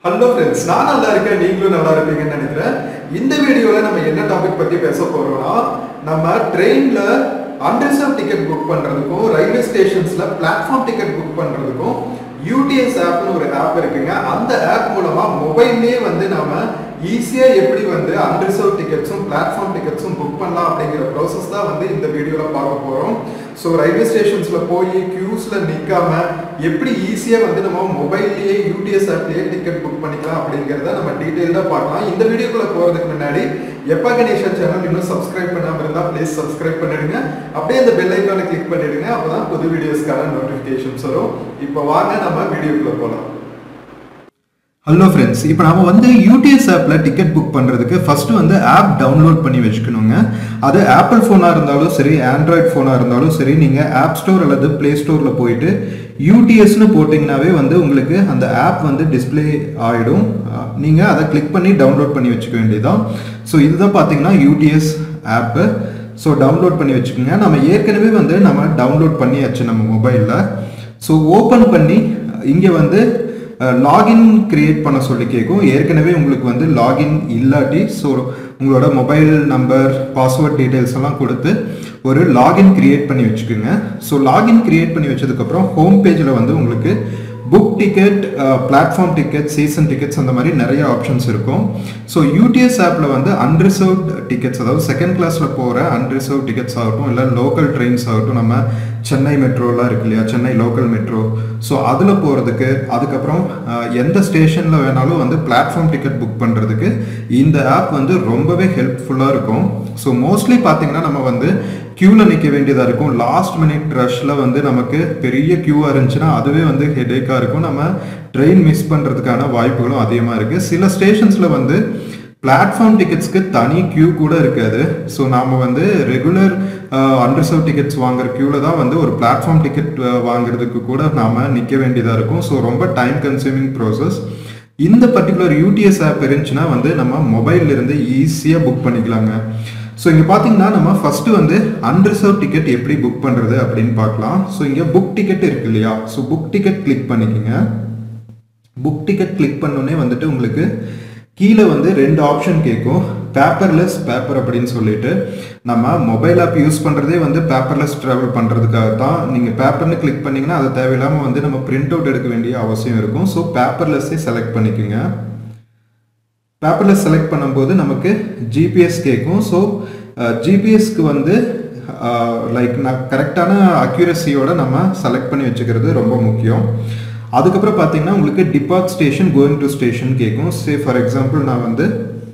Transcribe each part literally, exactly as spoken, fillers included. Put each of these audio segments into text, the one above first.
Hello friends, நான் நல்லா இருக்கேன், நீங்களும் நல்லா இருப்பீங்கன்னு நினைக்கிறேன். இந்த வீடியோல நம்ம என்ன டாபிக் பத்தி பேச போறோம்னா, நம்ம ட்ரெயின்ல unreserved டிக்கெட் புக் பண்றதுக்கும் ரயில்வே ஸ்டேஷன்ஸ்ல பிளாட்ஃபார்ம் டிக்கெட் புக் பண்றதுக்கும் U T S App னு ஒரு ஆப் இருக்குங்க. அந்த ஆப் மூலமா மொபைல்லயே வந்து நாம ஈஸியா எப்படி வந்து unreserved டிக்கெட்ஸும் பிளாட்ஃபார்ம் டிக்கெட்ஸும் புக் பண்ணலாம் அப்படிங்கிற process தான் வந்து இந்த வீடியோல பார்க்க போறோம். சோ ரயில்வே ஸ்டேஷன்ஸ்ல போய் கியூஸ்ல நிக்காம எப்படி ஈஸியா வந்து நம்ம மொபைல்லயே U T S ஆப்லயே டிக்கெட் புக் பண்ணிக்கலாம் அப்படிங்கறத நம்ம டீடைலா பார்க்கலாம். இந்த வீடியோக்குள்ள போறதுக்கு முன்னாடி Yappa Ganesha சேனல் இன்னும் சப்ஸ்கிரைப் பண்ணாம இருந்தா ப்ளீஸ் சப்ஸ்கிரைப் பண்ணிடுங்க. அப்படியே அந்த பெல் ஐகானை கிளிக் பண்ணிடுங்க. அப்பதான் புது வீடியோஸ்க்கான நோட்டிஃபிகேஷன்ஸ் வரும். இப்போ வாங்க நம்ம வீடியோக்குள்ள போலாம். ஹலோ ஃப்ரெண்ட்ஸ், இப்போ நாம வந்து U T S ஆப்ல டிக்கெட் புக் பண்றதுக்கு ஃபர்ஸ்ட் வந்து ஆப் டவுன்லோட் பண்ணி வச்சுக்கணுங்க. அது ஆப்பிள் ஃபோனா இருந்தாலும் சரி, ஆண்ட்ராய்ட் ஃபோனா இருந்தாலும் சரி, நீங்க ஆப் ஸ்டோர் அல்லது பிளே ஸ்டோர்ல போயிட்டு U T S னு போட்டிங்கனாவே வந்து உங்களுக்கு அந்த ஆப் வந்து டிஸ்ப்ளே ஆயிடும். நீங்க அதை கிளிக் பண்ணி டவுன்லோட் பண்ணி வச்சுக்க வேண்டியதுதான். ஸோ இதுதான் பார்த்தீங்கன்னா U T S app. So download பண்ணி வச்சுக்கோங்க. நம்ம ஏற்கனவே வந்து நம்ம டவுன்லோட் பண்ணியாச்சு நம்ம மொபைலில். ஸோ ஓப்பன் பண்ணி இங்கே வந்து லாகின் கிரியேட் பண்ண சொல்லி கேட்கும். ஏற்கனவே உங்களுக்கு வந்து லாகின் இல்லாட்டி ஸோ உங்களோட மொபைல் நம்பர், பாஸ்வேர்ட் டீட்டெயில்ஸ் எல்லாம் கொடுத்து ஒரு லாகின் கிரியேட் பண்ணி வச்சுக்கோங்க. ஸோ லாகின் கிரியேட் பண்ணி வச்சதுக்கப்புறம் ஹோம் பேஜில் வந்து உங்களுக்கு book ticket, platform ticket, season tickets அந்த மாதிரி நிறைய ஆப்ஷன்ஸ் இருக்கும். ஸோ U T S ஆப்பில் வந்து அன்ரிசர்வ்ட் டிக்கெட்ஸ், அதாவது செகண்ட் கிளாஸில் போகிற அன்ரிசர்வ் டிக்கெட்ஸ் ஆகட்டும், இல்லை லோக்கல் ட்ரெயின்ஸ் ஆகட்டும், நம்ம சென்னை மெட்ரோலாம் இருக்கு இல்லையா, சென்னை லோக்கல் மெட்ரோ, ஸோ அதில் போகிறதுக்கு, அதுக்கப்புறம் எந்த ஸ்டேஷனில் வேணாலும் வந்து பிளாட்ஃபார்ம் டிக்கெட் புக் பண்ணுறதுக்கு இந்த ஆப் வந்து ரொம்பவே ஹெல்ப்ஃபுல்லாக இருக்கும். ஸோ மோஸ்ட்லி பார்த்தீங்கன்னா நம்ம வந்து க்யூவில் நிற்க வேண்டியதாக இருக்கும். லாஸ்ட் மினிட் ரஷ்ல வந்து நமக்கு பெரிய க்யூவாக இருந்துச்சுன்னா அதுவே வந்து ஹெடேக்காக இருக்கும். நம்ம ட்ரெயின் மிஸ் பண்ணுறதுக்கான வாய்ப்புகளும் அதிகமாக இருக்குது. சில ஸ்டேஷன்ஸில் வந்து பிளாட்ஃபார்ம் டிக்கெட்ஸ்க்கு தனி க்யூ கூட இருக்காது. ஸோ நாம் வந்து ரெகுலர் அன்ரிசர்வ் டிக்கெட்ஸ் வாங்குற க்யூவில் தான் வந்து ஒரு பிளாட்ஃபார்ம் டிக்கெட் வாங்குறதுக்கு கூட நாம் நிற்க வேண்டியதாக இருக்கும். ஸோ ரொம்ப டைம் கன்சியூமிங் ப்ராசஸ். இந்த particular U T S app இருந்துச்சுன்னா வந்து நம்ம மொபைல்ல இருந்து ஈஸியாக புக் பண்ணிக்கலாங்க. ஸோ இங்கே பார்த்தீங்கன்னா நம்ம ஃபர்ஸ்ட் வந்து அன்ரிசர்வ் டிக்கெட் எப்படி புக் பண்ணுறது அப்படின்னு பார்க்கலாம். ஸோ இங்கே புக் டிக்கெட் இருக்கு இல்லையா, ஸோ புக் டிக்கெட் கிளிக் பண்ணிக்கோங்க. புக் டிக்கெட் கிளிக் பண்ணோன்னே வந்துட்டு உங்களுக்கு கீழே வந்து ரெண்டு ஆப்ஷன் கேட்கும். பேப்பர்லெஸ், பேப்பர் அப்படின்னு சொல்லிட்டு நம்ம மொபைல் ஆப் யூஸ் பண்ணுறதே வந்து பேப்பர்லெஸ் ட்ராவல் பண்ணுறதுக்காக தான். நீங்கள் பேப்பர்னு கிளிக் பண்ணிங்கன்னா அது தேவையில்லாமல் வந்து நம்ம பிரிண்ட் அவுட் எடுக்க வேண்டிய அவசியம் இருக்கும். ஸோ பேப்பர்லெஸ்ஸே செலக்ட் பண்ணிக்கோங்க. பேப்பர்லெஸ் செலக்ட் பண்ணும்போது நமக்கு ஜிபிஎஸ் கேட்கும். ஸோ ஜிபிஎஸ்க்கு வந்து லைக் நான் கரெக்டான அக்யூரஸியோட நம்ம செலக்ட் பண்ணி வச்சுக்கிறது ரொம்ப முக்கியம். அதுக்கப்புறம் பார்த்தீங்கன்னா உங்களுக்கு depart station, going to station கேட்கும். சே ஃபார் எக்ஸாம்பிள் நான் வந்து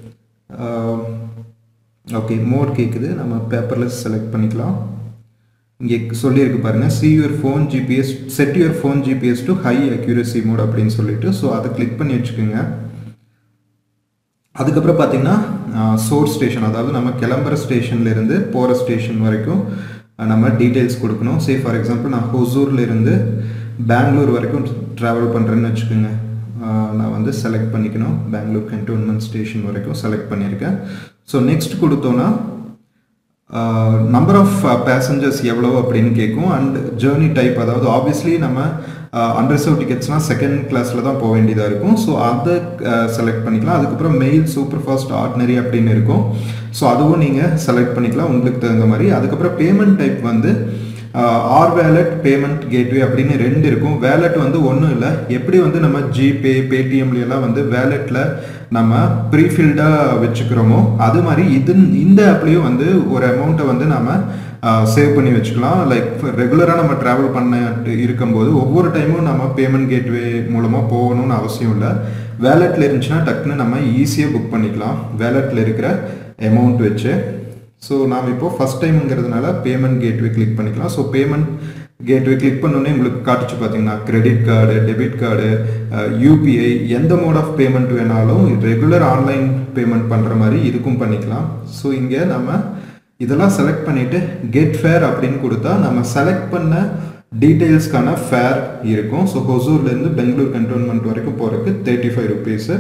ஓகே மோட் கேட்குது, நம்ம பேப்பர்லெஸ் செலக்ட் பண்ணிக்கலாம். இங்கே சொல்லியிருக்கு பாருங்கள், see your phone GPS, set your phone GPS to high accuracy mode அப்படின்னு சொல்லிட்டு. ஸோ அதை கிளிக் பண்ணி வச்சுக்கோங்க. அதுக்கப்புறம் பார்த்தீங்கன்னா சோர்ஸ் ஸ்டேஷன், அதாவது நம்ம கிளம்புற ஸ்டேஷன்லேருந்து போகிற ஸ்டேஷன் வரைக்கும் நம்ம டீட்டெயில்ஸ் கொடுக்கணும். சே ஃபார் எக்ஸாம்பிள் நான் ஹொசூர்லேருந்து பெங்களூர் வரைக்கும் ட்ராவல் பண்ணுறேன்னு வச்சுக்கோங்க. நான் வந்து செலக்ட் பண்ணிக்கணும், பெங்களூர் கண்டோன்மெண்ட் ஸ்டேஷன் வரைக்கும் செலக்ட் பண்ணியிருக்கேன். ஸோ நெக்ஸ்ட் கொடுத்தோன்னா நம்பர் ஆஃப் பேசஞ்சர்ஸ் எவ்வளோ அப்படின்னு கேட்கும். அண்ட் ஜேர்னி டைப், அதாவது ஆப்வியஸ்லி நம்ம அன்ரிசர்வ் டிக்கெட்ஸ்னால் செகண்ட் கிளாஸில் தான் போக வேண்டியதாக இருக்கும். ஸோ அதை செலக்ட் பண்ணிக்கலாம். அதுக்கப்புறம் மெயில், சூப்பர் ஃபாஸ்ட், ஆர்டினரி அப்படின்னு இருக்கும். ஸோ அதுவும் நீங்கள் செலக்ட் பண்ணிக்கலாம் உங்களுக்கு தகுந்த மாதிரி. அதுக்கப்புறம் பேமெண்ட் டைப் வந்து ஆர் வேலட், பேமெண்ட் கேட்வே அப்படின்னு ரெண்டு இருக்கும். வேலட் வந்து ஒன்றும் இல்லை, எப்படி வந்து நம்ம ஜிபே, பேடிஎம்லாம் வந்து வேலெட்டில் நம்ம ப்ரீஃபில்டாக வச்சுக்கிறோமோ அது மாதிரி இது இந்த ஆப்லேயும் வந்து ஒரு அமௌண்ட்டை வந்து நம்ம சேவ் பண்ணி வச்சுக்கலாம். லைக் ரெகுலராக நம்ம ட்ராவல் பண்ண இருக்கும்போது ஒவ்வொரு டைமும் நம்ம பேமெண்ட் கேட்வே மூலமாக போகணும்னு அவசியம் இல்லை. வேலெட்டில் இருந்துச்சுன்னா டக்குன்னு நம்ம ஈஸியாக புக் பண்ணிக்கலாம் வேலெட்டில் இருக்கிற அமௌண்ட் வச்சு. ஸோ நாம் இப்போது ஃபஸ்ட் டைமுங்கிறதுனால பேமெண்ட் கேட்வே கிளிக் பண்ணிக்கலாம். ஸோ பேமெண்ட் கேட்வே கிளிக் பண்ணோன்னே உங்களுக்கு காட்டுச்சு பார்த்தீங்கன்னா credit card, debit card, UPI, எந்த மோட் ஆஃப் பேமெண்ட் வேணாலும் ரெகுலர் ஆன்லைன் பேமெண்ட் பண்ணுற மாதிரி இதுக்கும் பண்ணிக்கலாம். ஸோ இங்கே நம்ம இதெல்லாம் செலக்ட் பண்ணிவிட்டு கெட் ஃபேர் அப்படின்னு கொடுத்தா நம்ம செலக்ட் பண்ண டீட்டெயில்ஸ்க்கான ஃபேர் இருக்கும். ஸோ ஹொசூர்லேருந்து பெங்களூர் கண்டோன்மெண்ட் வரைக்கும் போகிறதுக்கு தேர்ட்டி ஃபைவ் ருபீஸு.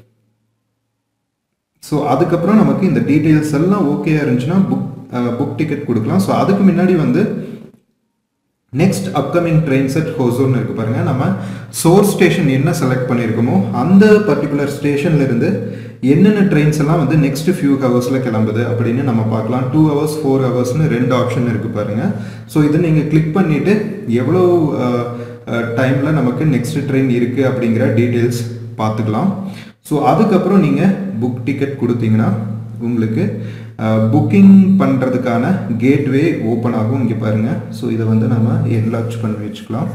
ஸோ அதுக்கப்புறம் நமக்கு இந்த டீட்டெயில்ஸ் எல்லாம் ஓகேயா இருந்துச்சுன்னா புக் புக் டிக்கெட் கொடுக்கலாம். ஸோ அதுக்கு முன்னாடி வந்து நெக்ஸ்ட் அப்கமிங் ட்ரெயின் செட் ஹோசூர்னு இருக்கு பாருங்க. நம்ம சோர்ஸ் ஸ்டேஷன் என்ன செலக்ட் பண்ணியிருக்கோமோ அந்த பர்டிகுலர் ஸ்டேஷன்ல இருந்து என்னென்ன ட்ரெயின்ஸ் எல்லாம் வந்து நெக்ஸ்ட் ஃபியூ ஹவர்ஸ்ல கிளம்புது அப்படின்னு நம்ம பார்க்கலாம். டூ ஹவர்ஸ் ஃபோர் ஹவர்ஸ்னு ரெண்டு ஆப்ஷன் இருக்கு பாருங்க. ஸோ இதை நீங்கள் கிளிக் பண்ணிட்டு எவ்வளோ டைம்ல நமக்கு நெக்ஸ்ட் ட்ரெயின் இருக்கு அப்படிங்கிற டீட்டெயில்ஸ் பார்த்துக்கலாம். ஸோ அதுக்கப்புறம் நீங்கள் புக் டிக்கெட் கொடுத்தீங்கன்னா உங்களுக்கு புக்கிங் பண்ணுறதுக்கான கேட்வே ஓப்பன் ஆகும். இங்கே பாருங்கள். ஸோ இதை வந்து நம்ம என்லார்ஜ் பண்ணி வச்சுக்கலாம்.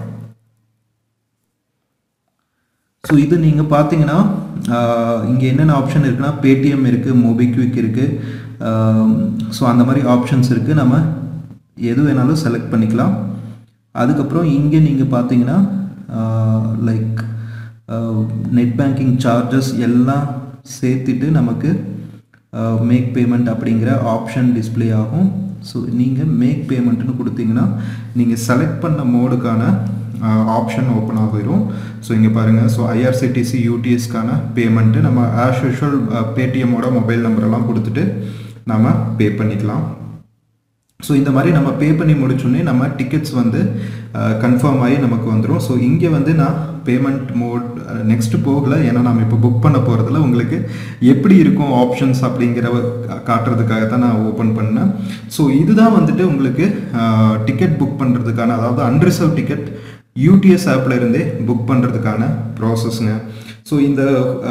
ஸோ இது நீங்கள் பார்த்தீங்கன்னா இங்கே என்னென்ன ஆப்ஷன் இருக்குன்னா பேடிஎம் இருக்குது, மோபிக்விக் இருக்குது. ஸோ அந்த மாதிரி ஆப்ஷன்ஸ் இருக்குது. நம்ம எது வேணாலும் செலக்ட் பண்ணிக்கலாம். அதுக்கப்புறம் இங்கே நீங்கள் பார்த்தீங்கன்னா லைக் நெட் பேங்கிங் சார்ஜஸ் எல்லாம் சேர்த்துட்டு நமக்கு மேக் பேமெண்ட் அப்படிங்கிற ஆப்ஷன் டிஸ்பிளே ஆகும். ஸோ நீங்கள் மேக் பேமெண்ட்னு கொடுத்தீங்கன்னா நீங்கள் செலக்ட் பண்ண மோடுக்கான ஆப்ஷன் ஓப்பன் ஆகிடும். ஸோ இங்கே பாருங்கள். ஸோ ஐஆர்சிடிசி யூடிஎஸ்க்கான பேமெண்ட்டு நம்ம ஆஸ் யூஷுவல் பேடிஎம்மோட மொபைல் நம்பரெல்லாம் கொடுத்துட்டு நம்ம பே பண்ணிக்கலாம். ஸோ இந்த மாதிரி நம்ம பே பண்ணி முடிச்சோடனே நம்ம டிக்கெட்ஸ் வந்து கன்ஃபார்ம் ஆகி நமக்கு வந்துடும். ஸோ இங்கே வந்து நான் பேமெண்ட் மோட் நெக்ஸ்ட் போகலை, ஏன்னா நம்ம இப்போ புக் பண்ண போகிறதுல உங்களுக்கு எப்படி இருக்கும் ஆப்ஷன்ஸ் அப்படிங்கிற காட்டுறதுக்காக தான் நான் ஓப்பன் பண்ணேன். ஸோ இதுதான் வந்துட்டு உங்களுக்கு டிக்கெட் புக் பண்ணுறதுக்கான, அதாவது அன்ரிசர்வ் டிக்கெட் யூடிஎஸ் ஆப்பில் இருந்தே புக் பண்ணுறதுக்கான ப்ராசஸ்ங்க. ஸோ இந்த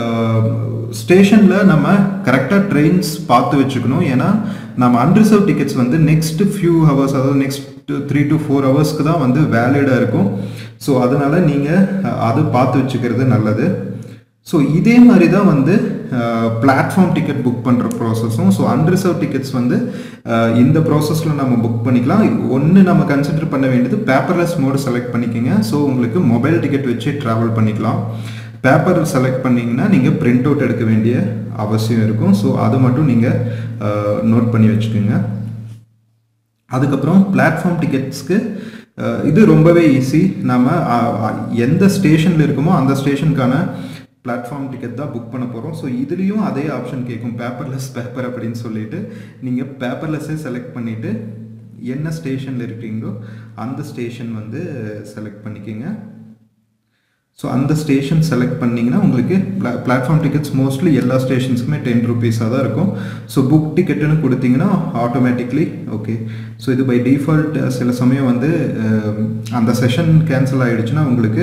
ஸ்டேஷனில் நம்ம கரெக்டாக ட்ரெயின்ஸ் பார்த்து வச்சுக்கணும். ஏன்னா நம்ம அன்ரிசர்வ் டிக்கெட்ஸ் வந்து நெக்ஸ்ட் ஃபியூ ஹவர்ஸ், அதாவது நெக்ஸ்ட் த்ரீ டு ஃபோர் ஹவர்ஸ்க்கு தான் வந்து வேலிடாக இருக்கும். ஸோ அதனால் நீங்கள் அது பார்த்து வச்சுக்கிறது நல்லது. ஸோ இதே மாதிரி தான் வந்து பிளாட்ஃபார்ம் டிக்கெட் புக் பண்ணுற ப்ராசஸும். ஸோ அன்ரிசர்வ் டிக்கெட்ஸ் வந்து இந்த ப்ராசஸில் நம்ம புக் பண்ணிக்கலாம். ஒன்று நம்ம கன்சிடர் பண்ண வேண்டியது பேப்பர்லெஸ் மோடு செலக்ட் பண்ணிக்கோங்க. ஸோ உங்களுக்கு மொபைல் டிக்கெட் வச்சு ட்ராவல் பண்ணிக்கலாம். பேப்பர் செலக்ட் பண்ணிங்கன்னா நீங்கள் பிரிண்ட் அவுட் எடுக்க வேண்டிய அவசியம் இருக்கும். ஸோ அது மட்டும் நீங்கள் நோட் பண்ணி வச்சுக்கோங்க. அதுக்கப்புறம் பிளாட்ஃபார்ம் டிக்கெட்ஸ்க்கு இது ரொம்பவே ஈஸி. நம்ம எந்த ஸ்டேஷனில் இருக்குமோ அந்த ஸ்டேஷனுக்கான பிளாட்ஃபார்ம் டிக்கெட் தான் புக் பண்ண போகிறோம். ஸோ இதுலேயும் அதே ஆப்ஷன் கேட்கும், பேப்பர்லெஸ் பேப்பர் அப்படின்னு சொல்லிட்டு நீங்கள் பேப்பர்லெஸ்ஸே செலக்ட் பண்ணிவிட்டு என்ன ஸ்டேஷனில் இருக்கீங்களோ அந்த ஸ்டேஷன் வந்து செலக்ட் பண்ணிக்கோங்க. ஸோ அந்த ஸ்டேஷன் செலக்ட் பண்ணிங்கன்னா உங்களுக்கு பிளா பிளாட்ஃபார்ம் டிக்கெட்ஸ் மோஸ்ட்லி எல்லா ஸ்டேஷன்ஸுக்குமே டென் ருபீஸாக தான் இருக்கும். ஸோ புக் டிக்கெட்டுன்னு கொடுத்தீங்கன்னா ஆட்டோமேட்டிக்லி ஓகே. ஸோ இது பை டிஃபால்ட் சில சமயம் வந்து அந்த செஷன் கேன்சல் ஆகிடுச்சுன்னா உங்களுக்கு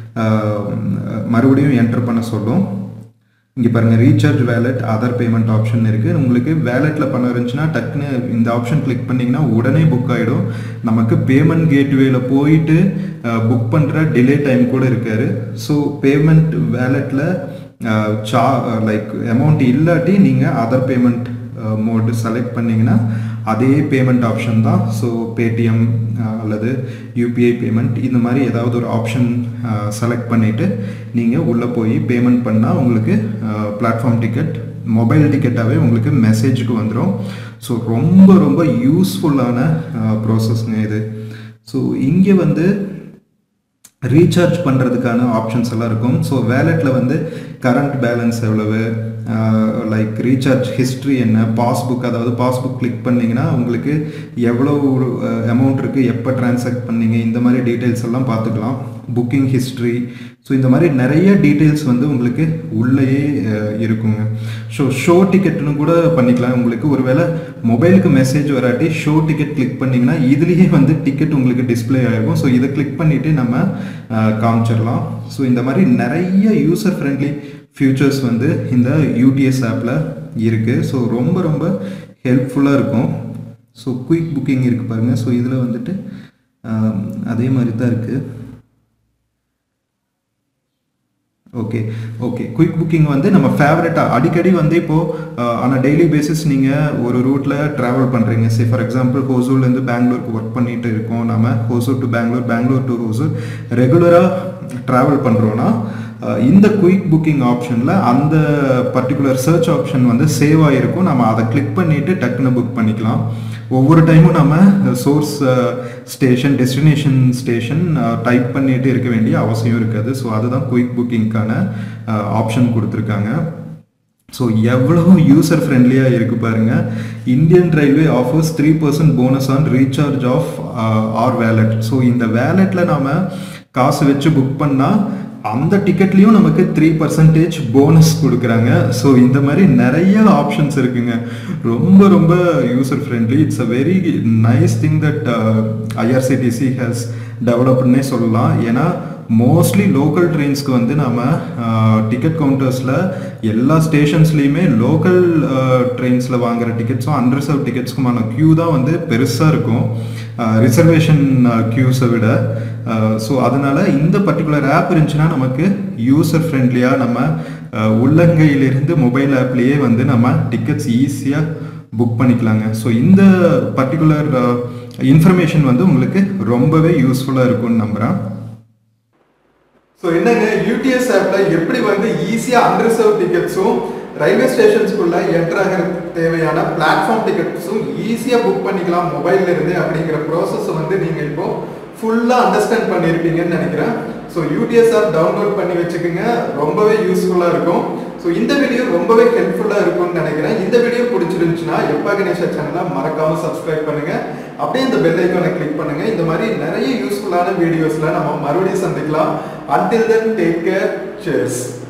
மறுபடியும் என்டர் பண்ண சொல்லும். இங்கே பாருங்கள், recharge wallet other payment option இருக்குது. உங்களுக்கு வேலெட்டில் பண்ண இருந்துச்சுன்னா டக்குன்னு இந்த ஆப்ஷன் கிளிக் பண்ணிங்கன்னா உடனே புக் ஆகிடும். நமக்கு பேமெண்ட் கேட்வேல போயிட்டு புக் பண்ணுற டிலே டைம் கூட இருக்காது. ஸோ பேமெண்ட் வேலெட்டில் சா லைக் அமௌண்ட் இல்லாட்டி நீங்கள் அதர் பேமெண்ட் மோடு செலக்ட் பண்ணிங்கன்னா அதே பேமெண்ட் ஆப்ஷன் தான். ஸோ பேடிஎம் அல்லது யூபிஐ பேமெண்ட் இந்த மாதிரி ஏதாவது ஒரு ஆப்ஷன் செலக்ட் பண்ணிவிட்டு நீங்கள் உள்ளே போய் பேமெண்ட் பண்ணால் உங்களுக்கு பிளாட்ஃபார்ம் டிக்கெட் மொபைல் டிக்கெட்டாகவே உங்களுக்கு மெசேஜுக்கு வந்துடும். ஸோ ரொம்ப ரொம்ப யூஸ்ஃபுல்லான ப்ராசஸ்ங்க இது. ஸோ இங்கே வந்து ரீசார்ஜ் பண்ணுறதுக்கான ஆப்ஷன்ஸ் எல்லாம் இருக்கும். ஸோ வேலெட்டில் வந்து கரண்ட் பேலன்ஸ் எவ்வளவு, லைக் ரீசார்ஜ் ஹிஸ்ட்ரி என்ன, பாஸ்புக், அதாவது பாஸ்புக் கிளிக் பண்ணிங்கன்னா உங்களுக்கு எவ்வளோ அமௌண்ட் இருக்குது, எப்போ ட்ரான்சாக்ட் பண்ணீங்க, இந்த மாதிரி டீட்டெயில்ஸ் எல்லாம் பார்த்துக்கலாம். புக்கிங் ஹிஸ்ட்ரி, ஸோ இந்த மாதிரி நிறைய டீட்டெயில்ஸ் வந்து உங்களுக்கு உள்ளேயே இருக்குங்க. ஸோ ஷோ டிக்கெட்னு கூட பண்ணிக்கலாம். உங்களுக்கு ஒருவேளை மொபைலுக்கு மெசேஜ் வராட்டி ஷோ டிக்கெட் கிளிக் பண்ணிங்கன்னா இதுலேயே வந்து டிக்கெட் உங்களுக்கு டிஸ்பிளே ஆகிருக்கும். ஸோ இதை கிளிக் பண்ணிவிட்டு நம்ம காமிச்சிடலாம். ஸோ இந்த மாதிரி நிறைய யூசர் ஃப்ரெண்ட்லி ஃபியூச்சர்ஸ் வந்து இந்த யூடிஎஸ் ஆப்பில் இருக்குது. ஸோ ரொம்ப ரொம்ப ஹெல்ப்ஃபுல்லாக இருக்கும். ஸோ குயிக் புக்கிங் இருக்குது பாருங்கள். ஸோ இதில் வந்துட்டு அதே மாதிரி தான் இருக்குது. ஓகே ஓகே குயிக் புக்கிங் வந்து நம்ம ஃபேவரட்டாக அடிக்கடி வந்து இப்போது ஆனால் டெய்லி பேசிஸ் நீங்கள் ஒரு ரூட்டில் ட்ராவல் பண்ணுறீங்க. சே ஃபார் எக்ஸாம்பிள் ஹோசூர்லேருந்து பெங்களூருக்கு ஒர்க் பண்ணிகிட்டு இருக்கோம். நம்ம ஹோசூர் டு பெங்களூர், பெங்களூர் டு ஹோசூர் ரெகுலராக ட்ராவல் பண்ணுறோன்னா இந்த குயிக் புக்கிங் ஆப்ஷனில் அந்த பர்டிகுலர் சர்ச் ஆப்ஷன் வந்து சேவ் ஆகிருக்கும். நம்ம அதை கிளிக் பண்ணிவிட்டு டக்குன்னு புக் பண்ணிக்கலாம். ஒவ்வொரு டைமும் நம்ம source station, destination station type பண்ணிட்டு இருக்க வேண்டிய அவசியம் இருக்காது. ஸோ அதுதான் குயிக் புக்கிங்க்கான ஆப்ஷன் கொடுத்துருக்காங்க. ஸோ எவ்வளோ யூசர் ஃப்ரெண்ட்லியாக இருக்குது பாருங்கள். Indian railway offers three percent bonus on recharge of R wallet. So இந்த வேலெட்டில் நாம் காசு வச்சு புக் பண்ணால் அந்த டிக்கெட்லேயும் நமக்கு த்ரீ பர்சன்டேஜ் போனஸ் கொடுக்குறாங்க. ஸோ இந்த மாதிரி நிறைய ஆப்ஷன்ஸ் இருக்குங்க. ரொம்ப ரொம்ப user friendly. It's a very nice thing that IRCTC has டெவலப்டுன்னே சொல்லலாம். ஏன்னா மோஸ்ட்லி லோக்கல் ட்ரெயின்ஸ்க்கு வந்து நம்ம டிக்கெட் கவுண்டர்ஸில் எல்லா ஸ்டேஷன்ஸ்லேயுமே லோக்கல் ட்ரெயின்ஸில் வாங்குகிற டிக்கெட்ஸும் அன்ரிசர்வ் டிக்கெட்ஸ்க்குமான க்யூ தான் வந்து பெருசாக இருக்கும் ரிசர்வேஷன் க்யூஸை விட. ஸோ அதனால் இந்த பர்டிகுலர் ஆப் இருந்துச்சுன்னா நமக்கு யூசர் ஃப்ரெண்ட்லியாக நம்ம உள்ளங்கையிலிருந்து மொபைல் ஆப்லேயே வந்து நம்ம டிக்கெட்ஸ் ஈஸியாக புக் பண்ணிக்கலாங்க. ஸோ இந்த பர்டிகுலர் இன்ஃபர்மேஷன் வந்து உங்களுக்கு ரொம்பவே யூஸ்ஃபுல்லாக இருக்கும்னு நம்புகிறேன். ஸோ என்னங்க, யூடிஎஸ் ஆப்ல எப்படி வந்து ஈஸியாக அன்ரிசர்வ் டிக்கெட்ஸும் ரயில்வே ஸ்டேஷன்ஸ்குள்ள என்டர் ஆகிறதுக்கு தேவையான பிளாட்ஃபார்ம் டிக்கெட்ஸும் ஈஸியாக புக் பண்ணிக்கலாம் மொபைல்ல இருந்து அப்படிங்கிற ப்ராசஸ் வந்து நீங்கள் இப்போ ஃபுல்லாக அண்டர்ஸ்டாண்ட் பண்ணியிருப்பீங்கன்னு நினைக்கிறேன். ஸோ யூடிஎஸ் ஆப் டவுன்லோட் பண்ணி வச்சுக்கோங்க, ரொம்பவே யூஸ்ஃபுல்லாக இருக்கும். ஸோ இந்த வீடியோ ரொம்பவே ஹெல்ப்ஃபுல்லாக இருக்கும்னு நினைக்கிறேன். இந்த வீடியோ பிடிச்சிருந்துச்சுன்னா எப்பா கணேஷா சேனலை மறக்காமல் சப்ஸ்கிரைப் பண்ணுங்க, அப்படியே இந்த பெல் ஐக்கானை கிளிக் பண்ணுங்க. இந்த மாதிரி நிறைய யூஸ்ஃபுல்லான வீடியோஸ்ல நம்ம மறுபடியும் சந்திக்கலாம். Until then, take care. Cheers.